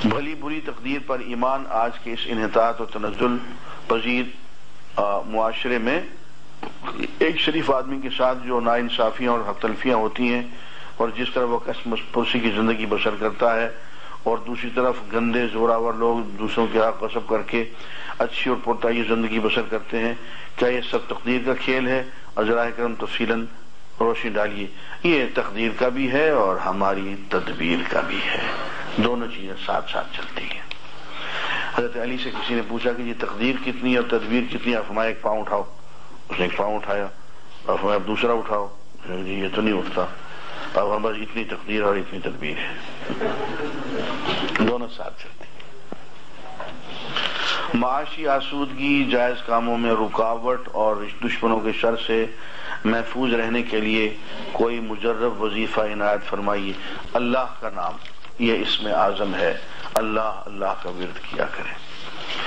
بھلی بری تقدیر پر ایمان آج کے اس انحطاط و تنزل پذیر معاشرے میں ایک شریف آدمی کے ساتھ جو ناانصافیاں اور حق تلفیاں ہوتی ہیں اور جس طرح وہ کسب پرسی کی زندگی بسر کرتا ہے، اور دوسری طرف گندے زوراور لوگ دوسروں کے حق غصب کر کے اچھی اور پرتعیش زندگی بسر کرتے ہیں، کیا یہ سب تقدیر کا کھیل ہے؟ عذرائے کرم تفصیلاً روشنی ڈالیے۔ یہ تقدیر کا بھی ہے اور ہماری تدبیر کا بھی ہے، دونوں چیزیں ساتھ ساتھ چلتی ہیں۔ حضرت علی سے کسی نے پوچھا کہ یہ تقدیر کتنی ہے اور تدبیر کتنی ہے؟ فرمایا ایک پاؤں اٹھاؤ۔ اس نے ایک پاؤں اٹھایا اور فرمایا اب دوسرا اٹھاؤ۔ جی یہ تو نہیں اٹھتا۔ اب ہم بس اتنی تقدیر اور اتنی تدبیر ہے، دونوں ساتھ چلتی ہیں۔ معاشی آسودگی، جائز کاموں میں رکاوٹ اور دشمنوں کے شر سے محفوظ رہنے کے لیے کوئی مجرب وظیفہ عنایت فرمائیے۔ اللہ کا نام، یہ اسم اعظم ہے، اللہ اللہ کا ورد کیا کریں۔